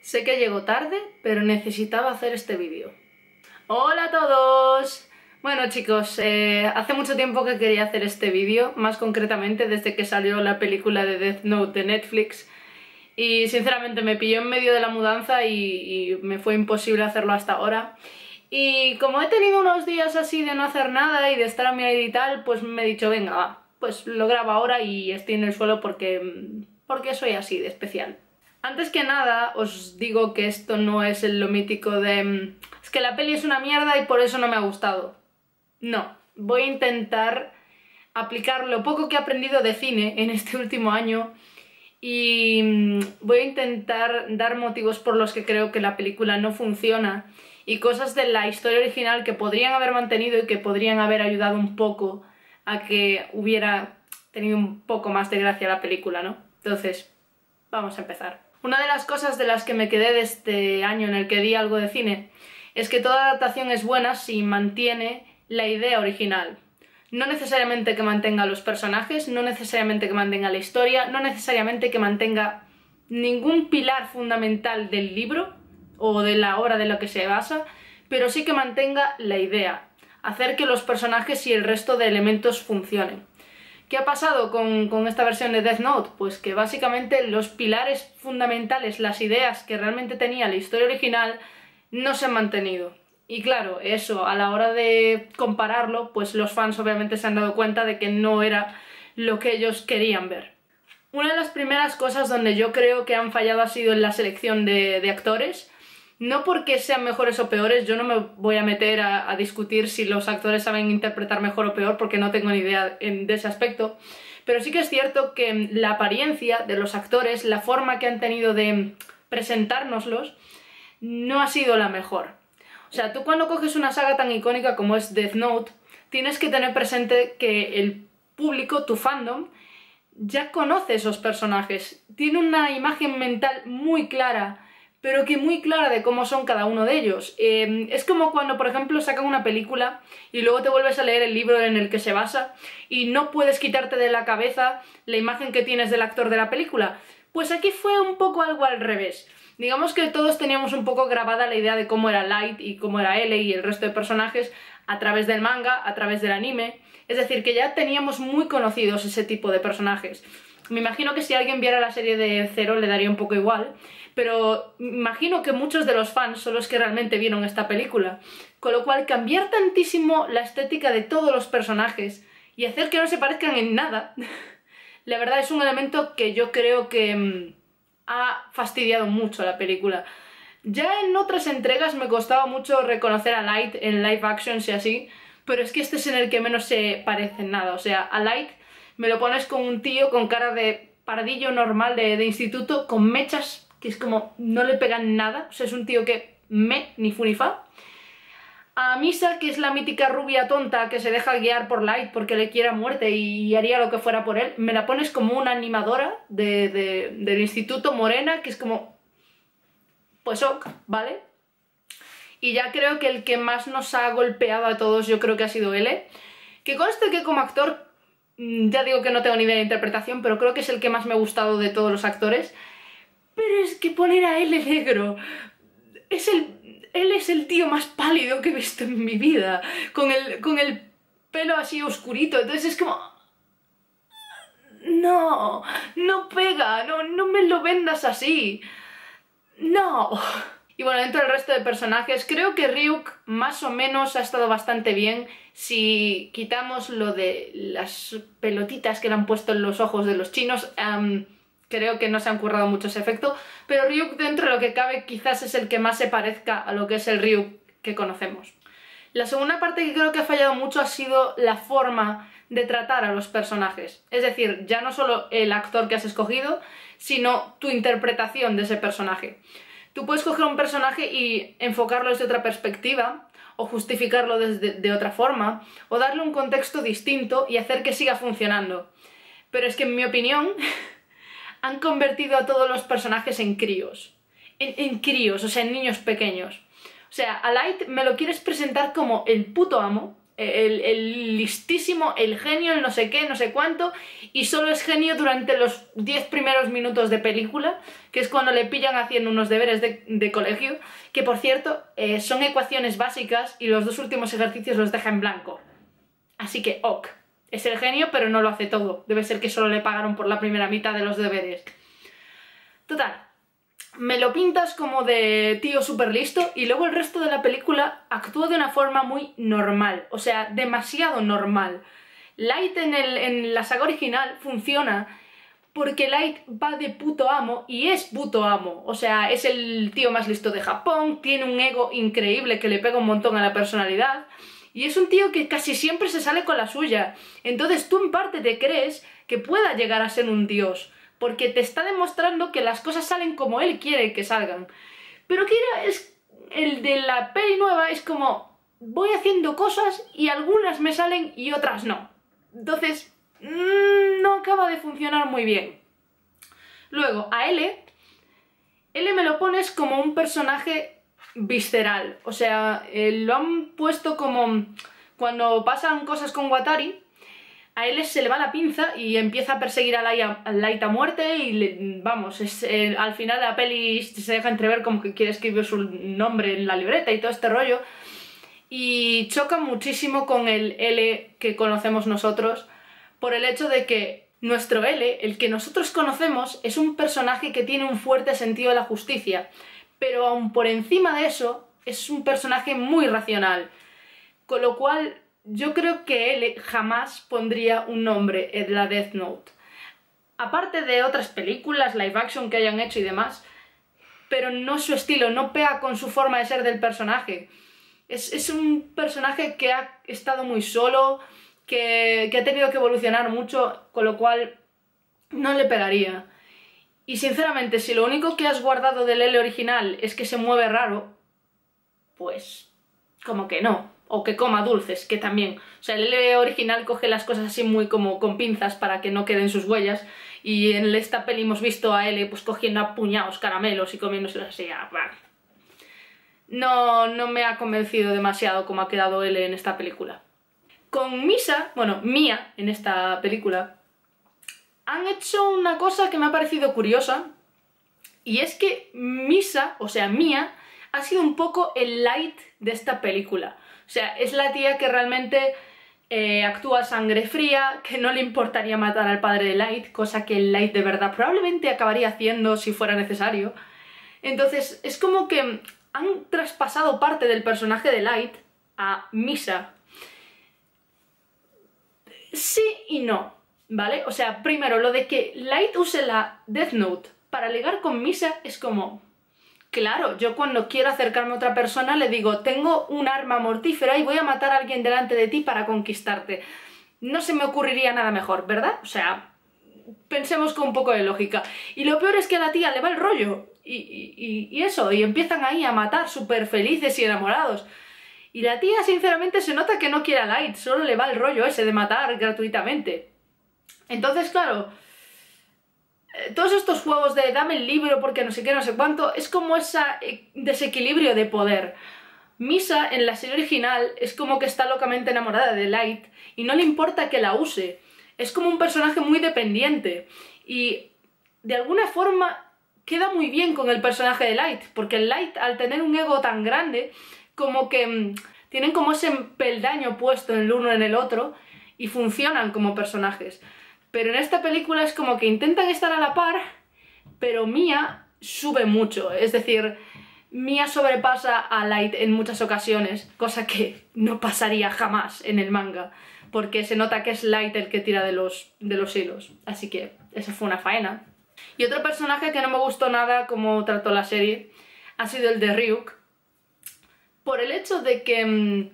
Sé que llego tarde, pero necesitaba hacer este vídeo. ¡Hola a todos! Bueno chicos, hace mucho tiempo que quería hacer este vídeo, más concretamente desde que salió la película de Death Note de Netflix, y sinceramente me pilló en medio de la mudanza y me fue imposible hacerlo hasta ahora. Y como he tenido unos días así de no hacer nada y de estar a mi aire y tal, pues me he dicho, venga, va, pues lo grabo ahora y estoy en el suelo porque soy así de especial. Antes que nada, os digo que esto no es lo mítico de es que la peli es una mierda y por eso no me ha gustado. No, voy a intentar aplicar lo poco que he aprendido de cine en este último año y voy a intentar dar motivos por los que creo que la película no funciona y cosas de la historia original que podrían haber mantenido y que podrían haber ayudado un poco a que hubiera tenido un poco más de gracia la película, ¿no? Entonces, vamos a empezar. Una de las cosas de las que me quedé de este año en el que di algo de cine es que toda adaptación es buena si mantiene la idea original. No necesariamente que mantenga los personajes, no necesariamente que mantenga la historia, no necesariamente que mantenga ningún pilar fundamental del libro o de la obra de la que se basa, pero sí que mantenga la idea, hacer que los personajes y el resto de elementos funcionen. ¿Qué ha pasado con esta versión de Death Note? Pues que básicamente los pilares fundamentales, las ideas que realmente tenía la historia original, no se han mantenido. Y claro, eso, a la hora de compararlo, pues los fans obviamente se han dado cuenta de que no era lo que ellos querían ver. Una de las primeras cosas donde yo creo que han fallado ha sido en la selección de actores. No porque sean mejores o peores, yo no me voy a meter a discutir si los actores saben interpretar mejor o peor porque no tengo ni idea de ese aspecto, pero sí que es cierto que la apariencia de los actores, la forma que han tenido de presentárnoslos, no ha sido la mejor. O sea, tú cuando coges una saga tan icónica como es Death Note, tienes que tener presente que el público, tu fandom, ya conoce esos personajes, tiene una imagen mental muy clara, pero que muy clara de cómo son cada uno de ellos. Es como cuando, por ejemplo, sacan una película y luego te vuelves a leer el libro en el que se basa y no puedes quitarte de la cabeza la imagen que tienes del actor de la película. Pues aquí fue un poco algo al revés. Digamos que todos teníamos un poco grabada la idea de cómo era Light y cómo era L y el resto de personajes a través del manga, a través del anime. Es decir, que ya teníamos muy conocidos ese tipo de personajes. Me imagino que si alguien viera la serie de Zero le daría un poco igual, pero imagino que muchos de los fans son los que realmente vieron esta película, con lo cual cambiar tantísimo la estética de todos los personajes y hacer que no se parezcan en nada, la verdad es un elemento que yo creo que ha fastidiado mucho a la película. Ya en otras entregas me costaba mucho reconocer a Light en live actions y así, pero es que este es en el que menos se parece en nada. O sea, a Light me lo pones con un tío con cara de pardillo normal de instituto, con mechas que es como no le pegan nada, o sea, es un tío que ni fu ni fa. A Misa, que es la mítica rubia tonta que se deja guiar por Light porque le quiere a muerte y haría lo que fuera por él, me la pones como una animadora del instituto morena, que es como pues ok, ¿vale? Y ya creo que el que más nos ha golpeado a todos yo creo que ha sido L, que conste que como actor, ya digo que no tengo ni idea de interpretación, pero creo que es el que más me ha gustado de todos los actores. Pero es que poner a L negro, él es el tío más pálido que he visto en mi vida, con el pelo así oscurito, entonces es como... No, no pega, no me lo vendas así, no. Y bueno, dentro del resto de personajes, creo que Ryuk más o menos ha estado bastante bien si quitamos lo de las pelotitas que le han puesto en los ojos de los chinos. Creo que no se han currado mucho ese efecto, pero Ryuk dentro de lo que cabe quizás es el que más se parezca a lo que es el Ryuk que conocemos. La segunda parte que creo que ha fallado mucho ha sido la forma de tratar a los personajes. Es decir, ya no solo el actor que has escogido, sino tu interpretación de ese personaje. Tú puedes coger un personaje y enfocarlo desde otra perspectiva, o justificarlo de otra forma, o darle un contexto distinto y hacer que siga funcionando. Pero es que en mi opinión... han convertido a todos los personajes en críos. En críos, o sea, en niños pequeños. O sea, a Light me lo quieres presentar como el puto amo, el listísimo, el genio, el no sé qué, no sé cuánto, y solo es genio durante los 10 primeros minutos de película, que es cuando le pillan haciendo unos deberes de colegio, que por cierto son ecuaciones básicas y los 2 últimos ejercicios los deja en blanco. Así que ok, es el genio pero no lo hace todo, debe ser que solo le pagaron por la primera mitad de los deberes. Total. Me lo pintas como de tío súper listo y luego el resto de la película actúa de una forma muy normal, o sea, demasiado normal. Light en la saga original funciona porque Light va de puto amo y es puto amo, o sea, es el tío más listo de Japón, tiene un ego increíble que le pega un montón a la personalidad y es un tío que casi siempre se sale con la suya, entonces tú en parte te crees que pueda llegar a ser un dios, porque te está demostrando que las cosas salen como él quiere que salgan. Pero Kira es el de la peli nueva, es como voy haciendo cosas y algunas me salen y otras no. Entonces, no acaba de funcionar muy bien. Luego, a L me lo pones como un personaje visceral. O sea, lo han puesto como cuando pasan cosas con Watari, a él se le va la pinza y empieza a perseguir a Light a muerte y vamos, al final la peli se deja entrever como que quiere escribir su nombre en la libreta y todo este rollo y choca muchísimo con el L que conocemos nosotros por el hecho de que nuestro L, el que nosotros conocemos, es un personaje que tiene un fuerte sentido de la justicia, pero aún por encima de eso es un personaje muy racional, con lo cual yo creo que él jamás pondría un nombre en la Death Note. Aparte de otras películas, live action que hayan hecho y demás, pero no su estilo, no pega con su forma de ser del personaje. Es un personaje que ha estado muy solo, que ha tenido que evolucionar mucho, con lo cual no le pegaría. Y sinceramente, si lo único que has guardado del L original es que se mueve raro, pues como que no. O que coma dulces, que también. O sea, el L original coge las cosas así muy como con pinzas para que no queden sus huellas. Y en esta peli hemos visto a L pues cogiendo a puñados caramelos y comiéndoselos así. No me ha convencido demasiado cómo ha quedado L en esta película. Con Misa, bueno, Mia en esta película, han hecho una cosa que me ha parecido curiosa. Y es que Misa, o sea, Mia, ha sido un poco el Light de esta película. O sea, es la tía que realmente actúa a sangre fría, que no le importaría matar al padre de Light, cosa que el Light de verdad probablemente acabaría haciendo si fuera necesario. Entonces, es como que han traspasado parte del personaje de Light a Misa. Sí y no, ¿vale? O sea, primero, lo de que Light use la Death Note para ligar con Misa es como... Claro, yo cuando quiero acercarme a otra persona le digo, tengo un arma mortífera y voy a matar a alguien delante de ti para conquistarte. No se me ocurriría nada mejor, ¿verdad? O sea, pensemos con un poco de lógica. Y lo peor es que a la tía le va el rollo. Y eso, y empiezan ahí a matar súper felices y enamorados. Y la tía, sinceramente, se nota que no quiere a Light, solo le va el rollo ese de matar gratuitamente. Entonces, claro... Todos estos juegos de dame el libro porque no sé qué, no sé cuánto, es como ese desequilibrio de poder. Misa en la serie original es como que está locamente enamorada de Light y no le importa que la use. Es como un personaje muy dependiente y de alguna forma queda muy bien con el personaje de Light, porque el Light al tener un ego tan grande como que tienen como ese peldaño puesto en el uno en el otro y funcionan como personajes. Pero en esta película es como que intentan estar a la par, pero Mia sube mucho. Es decir, Mia sobrepasa a Light en muchas ocasiones, cosa que no pasaría jamás en el manga, porque se nota que es Light el que tira de los hilos. Así que esa fue una faena. Y otro personaje que no me gustó nada como trató la serie ha sido el de Ryuk, por el hecho de que...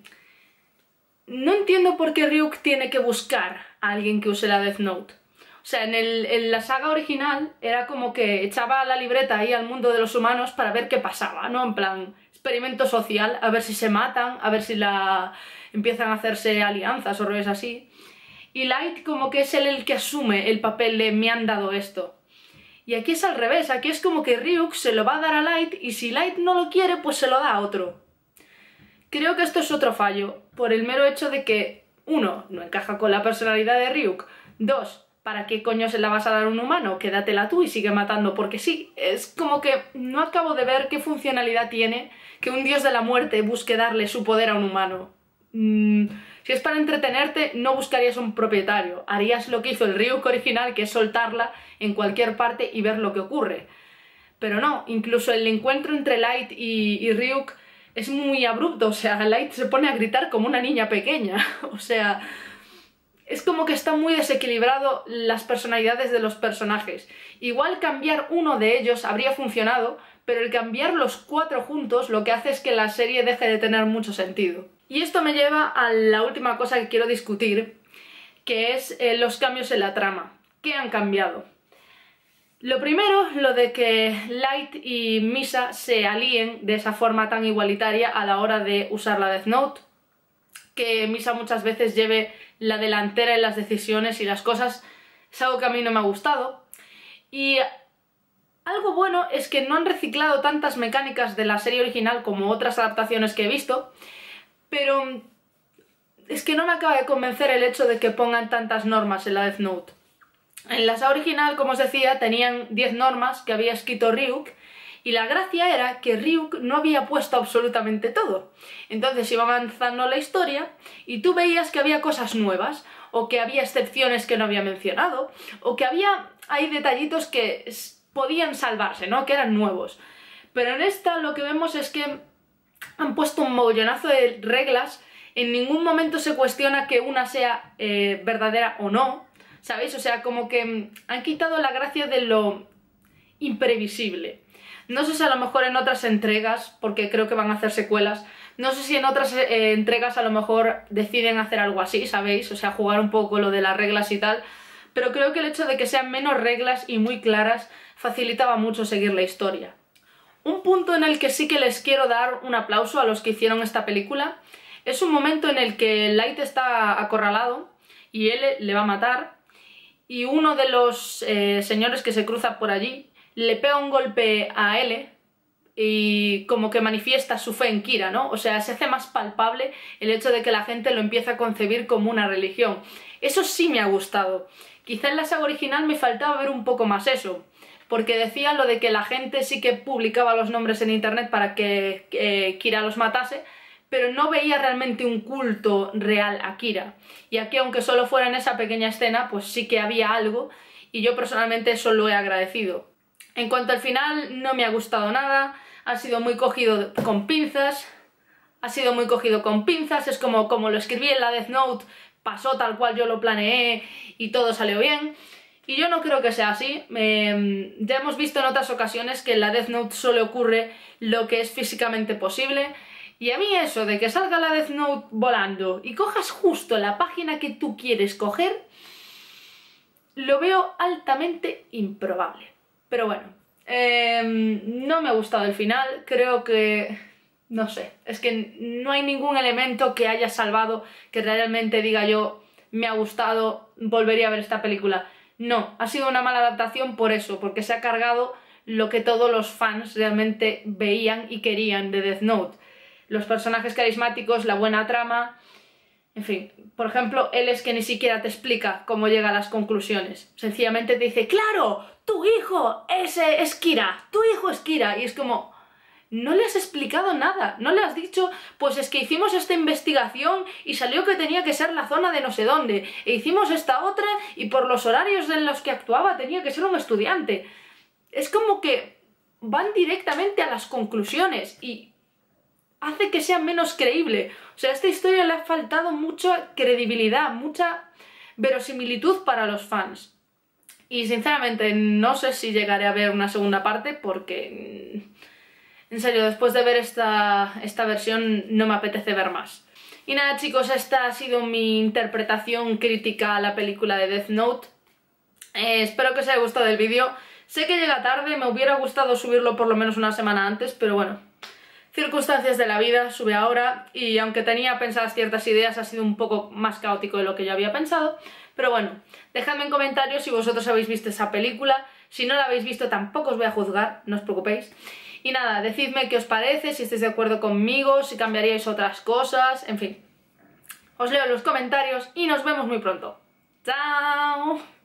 no entiendo por qué Ryuk tiene que buscar a alguien que use la Death Note. O sea, en la saga original era como que echaba la libreta ahí al mundo de los humanos para ver qué pasaba, ¿no? En plan, experimento social, a ver si se matan, a ver si empiezan a hacerse alianzas o roles así. Y Light como que es él el que asume el papel de me han dado esto. Y aquí es al revés, aquí es como que Ryuk se lo va a dar a Light y si Light no lo quiere, pues se lo da a otro. Creo que esto es otro fallo, por el mero hecho de que, 1, no encaja con la personalidad de Ryuk, 2, ¿para qué coño se la vas a dar a un humano? Quédatela tú y sigue matando porque sí. Es como que no acabo de ver qué funcionalidad tiene que un dios de la muerte busque darle su poder a un humano. Si es para entretenerte, no buscarías un propietario. Harías lo que hizo el Ryuk original, que es soltarla en cualquier parte y ver lo que ocurre. Pero no, incluso el encuentro entre Light y Ryuk es muy abrupto. O sea, Light se pone a gritar como una niña pequeña. O sea, es como que está muy desequilibrado las personalidades de los personajes. Igual cambiar uno de ellos habría funcionado, pero el cambiar los 4 juntos lo que hace es que la serie deje de tener mucho sentido. Y esto me lleva a la última cosa que quiero discutir, que es los cambios en la trama. ¿Qué han cambiado? Lo primero, lo de que Light y Misa se alíen de esa forma tan igualitaria a la hora de usar la Death Note. Que Misa muchas veces lleve la delantera en las decisiones y las cosas, es algo que a mí no me ha gustado. Y algo bueno es que no han reciclado tantas mecánicas de la serie original como otras adaptaciones que he visto, pero es que no me acaba de convencer el hecho de que pongan tantas normas en la Death Note. En la saga original, como os decía, tenían 10 normas que había escrito Ryuk, y la gracia era que Ryuk no había puesto absolutamente todo. Entonces iba avanzando la historia y tú veías que había cosas nuevas, o que había excepciones que no había mencionado, o que hay detallitos que podían salvarse, ¿no? Que eran nuevos. Pero en esta lo que vemos es que han puesto un mogollonazo de reglas, en ningún momento se cuestiona que una sea verdadera o no, ¿sabéis? O sea, como que han quitado la gracia de lo imprevisible. No sé si a lo mejor en otras entregas, porque creo que van a hacer secuelas, no sé si en otras entregas a lo mejor deciden hacer algo así, ¿sabéis? O sea, jugar un poco lo de las reglas y tal, pero creo que el hecho de que sean menos reglas y muy claras facilitaba mucho seguir la historia. Un punto en el que sí que les quiero dar un aplauso a los que hicieron esta película es un momento en el que Light está acorralado y él le va a matar, y uno de los señores que se cruza por allí le pega un golpe a L y como que manifiesta su fe en Kira, ¿no? O sea, se hace más palpable el hecho de que la gente lo empieza a concebir como una religión. Eso sí me ha gustado. Quizá en la saga original me faltaba ver un poco más eso, porque decían lo de que la gente sí que publicaba los nombres en internet para que Kira los matase, pero no veía realmente un culto real a Kira. Y aquí, aunque solo fuera en esa pequeña escena, pues sí que había algo, y yo personalmente eso lo he agradecido. En cuanto al final, no me ha gustado nada, ha sido muy cogido con pinzas, es como lo escribí en la Death Note, pasó tal cual yo lo planeé y todo salió bien. Y yo no creo que sea así. Ya hemos visto en otras ocasiones que en la Death Note solo ocurre lo que es físicamente posible. Y a mí eso de que salga la Death Note volando y cojas justo la página que tú quieres coger, lo veo altamente improbable. Pero bueno, no me ha gustado el final, creo que... no sé, es que no hay ningún elemento que haya salvado que realmente diga yo, me ha gustado, volvería a ver esta película. No, ha sido una mala adaptación por eso, porque se ha cargado lo que todos los fans realmente veían y querían de Death Note. Los personajes carismáticos, la buena trama... En fin, por ejemplo, él es que ni siquiera te explica cómo llega a las conclusiones. Sencillamente te dice, ¡claro! ¡Tu hijo es Kira! ¡Tu hijo es Kira! Y es como... no le has explicado nada, no le has dicho, pues es que hicimos esta investigación y salió que tenía que ser la zona de no sé dónde, e hicimos esta otra y por los horarios en los que actuaba tenía que ser un estudiante. Es como que van directamente a las conclusiones y hace que sea menos creíble. O sea, a esta historia le ha faltado mucha credibilidad, mucha verosimilitud para los fans. Y sinceramente no sé si llegaré a ver una segunda parte porque... en serio, después de ver esta versión no me apetece ver más. Y nada chicos, esta ha sido mi interpretación crítica a la película de Death Note. Espero que os haya gustado el vídeo. Sé que llega tarde, me hubiera gustado subirlo por lo menos una semana antes, pero bueno, circunstancias de la vida, sube ahora, y aunque tenía pensadas ciertas ideas ha sido un poco más caótico de lo que yo había pensado. Pero bueno, dejadme en comentarios si vosotros habéis visto esa película. Si no la habéis visto tampoco os voy a juzgar, no os preocupéis. Y nada, decidme qué os parece, si estáis de acuerdo conmigo, si cambiaríais otras cosas, en fin. Os leo en los comentarios y nos vemos muy pronto. ¡Chao!